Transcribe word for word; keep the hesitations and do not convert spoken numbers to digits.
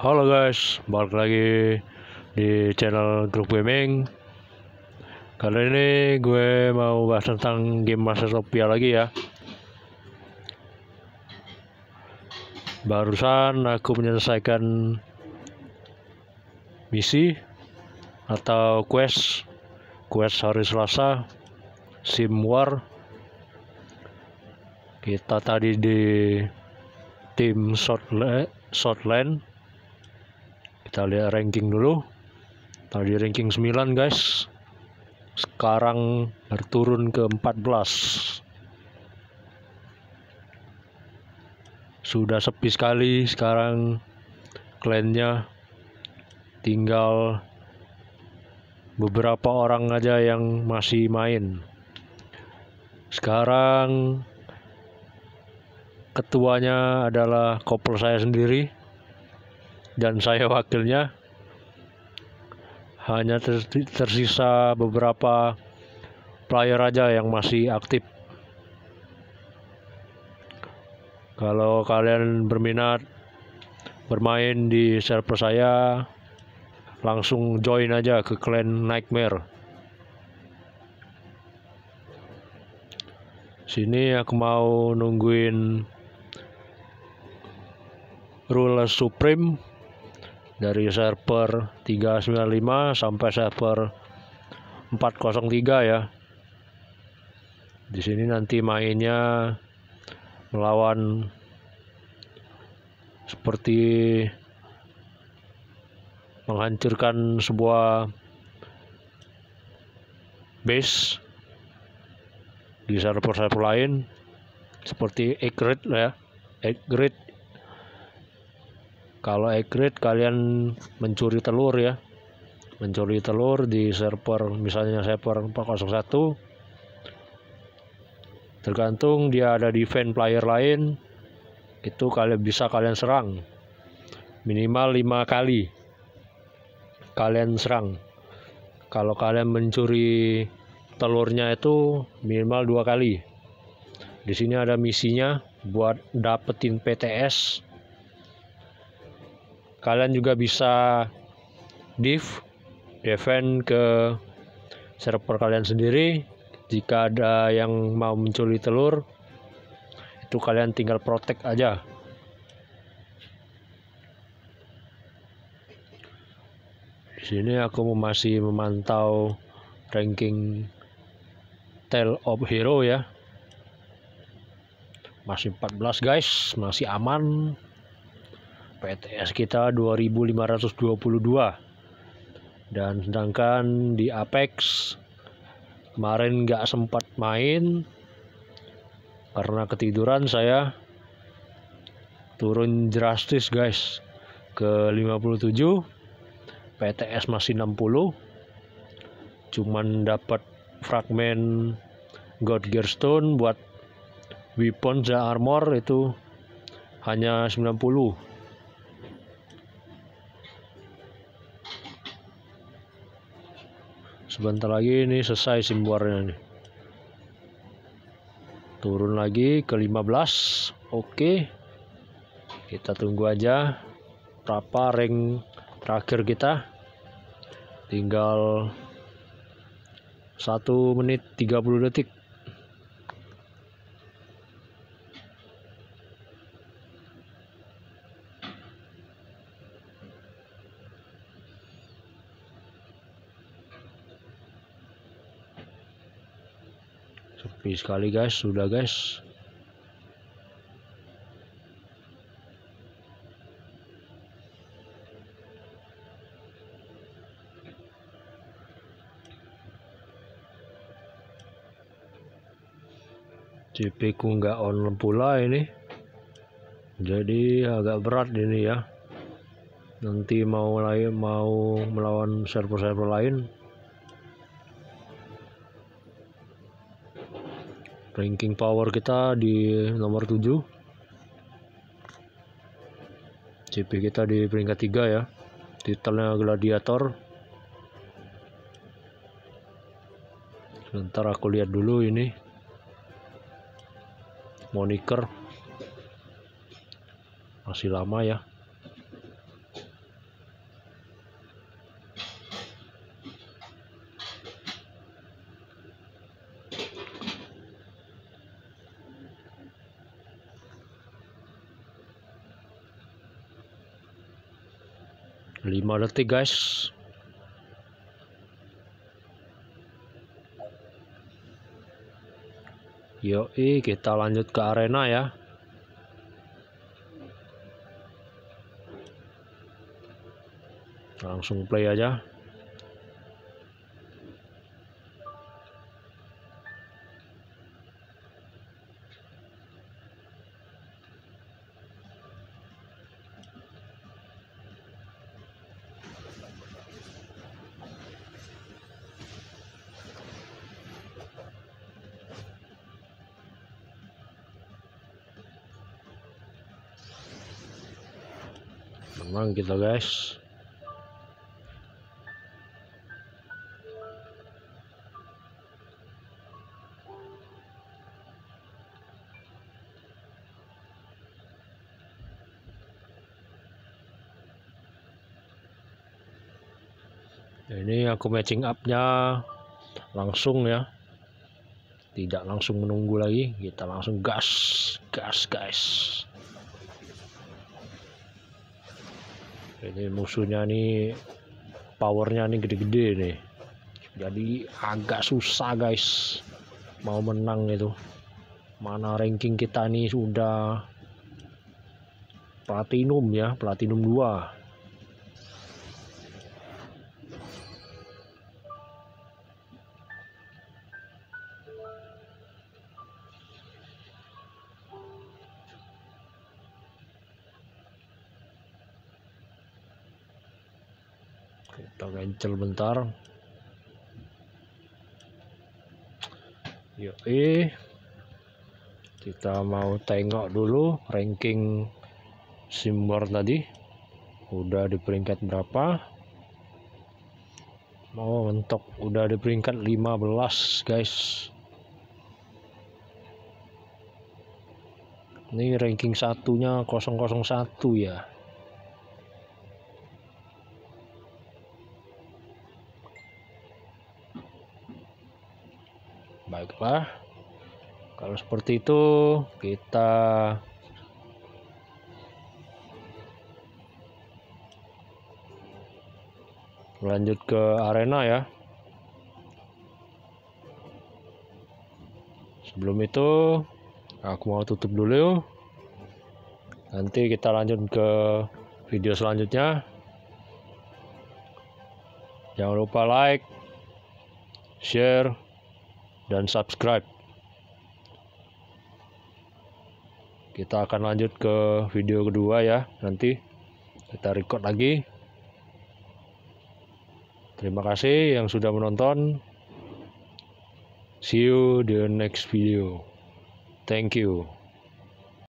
Halo guys, balik lagi di channel Grup Gaming. Kali ini gue mau bahas tentang game Mastertopia lagi ya. Barusan aku menyelesaikan misi atau quest quest hari Selasa Sim War. Kita tadi di tim Shotland. Kita lihat ranking dulu. Tadi ranking sembilan guys. Sekarang berturun ke empat belas. Sudah sepi sekali sekarang klannya. Tinggal beberapa orang aja yang masih main. Sekarang ketuanya adalah couple saya sendiri dan saya wakilnya. Hanya tersisa beberapa player aja yang masih aktif. Kalau kalian berminat bermain di server saya, langsung join aja ke clan Nightmare. Sini aku mau nungguin Rule Supreme dari server tiga sembilan lima sampai server empat nol tiga ya. Di sini nanti mainnya melawan seperti menghancurkan sebuah base di server-server lain seperti egg raid ya. Egg raid. Kalau egg raid kalian mencuri telur ya. Mencuri telur di server misalnya server empat nol satu. Tergantung dia ada di event player lain, itu kalian bisa kalian serang. Minimal lima kali kalian serang. Kalau kalian mencuri telurnya itu minimal dua kali. Di sini ada misinya buat dapetin P T S. Kalian juga bisa div defend ke server kalian sendiri. Jika ada yang mau mencuri telur, itu kalian tinggal protect aja. Di sini aku masih memantau ranking Tale of Hero ya. Masih empat belas guys, masih aman. P T S kita dua ribu lima ratus dua puluh dua. Dan sedangkan di Apex kemarin nggak sempat main karena ketiduran saya. Turun drastis guys ke lima puluh tujuh. P T S masih enam puluh. Cuman dapat fragmen God Gear Stone buat weapon dan armor itu hanya sembilan puluh. Sebentar lagi ini selesai sim warnya nih. Turun lagi ke lima belas. Oke. Kita tunggu aja berapa rank terakhir kita. Tinggal satu menit tiga puluh detik. Sepi sekali guys, sudah guys. C P ku nggak on pula ini, jadi agak berat ini ya. Nanti mau lain mau melawan server-server lain. Ranking power kita di nomor tujuh. C P kita di peringkat tiga ya. Titelnya gladiator. Sebentar aku lihat dulu ini moniker. Masih lama ya. lima detik guys. Yoi, kita lanjut ke arena ya. Langsung play aja. Menang kita guys. Ini aku matching up-nya langsung ya, tidak langsung menunggu lagi, kita langsung gas gas guys. Ini musuhnya nih powernya nih gede-gede nih, jadi agak susah guys mau menang itu. Mana ranking kita nih sudah platinum ya, platinum dua. Kita cancel bentar. Yoi, kita mau tengok dulu ranking Simwar tadi udah di peringkat berapa. Mau oh, mentok udah di peringkat lima belas guys. Ini ranking satunya nol nol satu ya. Baiklah, kalau seperti itu kita lanjut ke arena ya. Sebelum itu aku mau tutup dulu. Nanti kita lanjut ke video selanjutnya. Jangan lupa like, share, dan subscribe. Kita akan lanjut ke video kedua ya, nanti kita record lagi. Terima kasih yang sudah menonton. See you di next video. Thank you.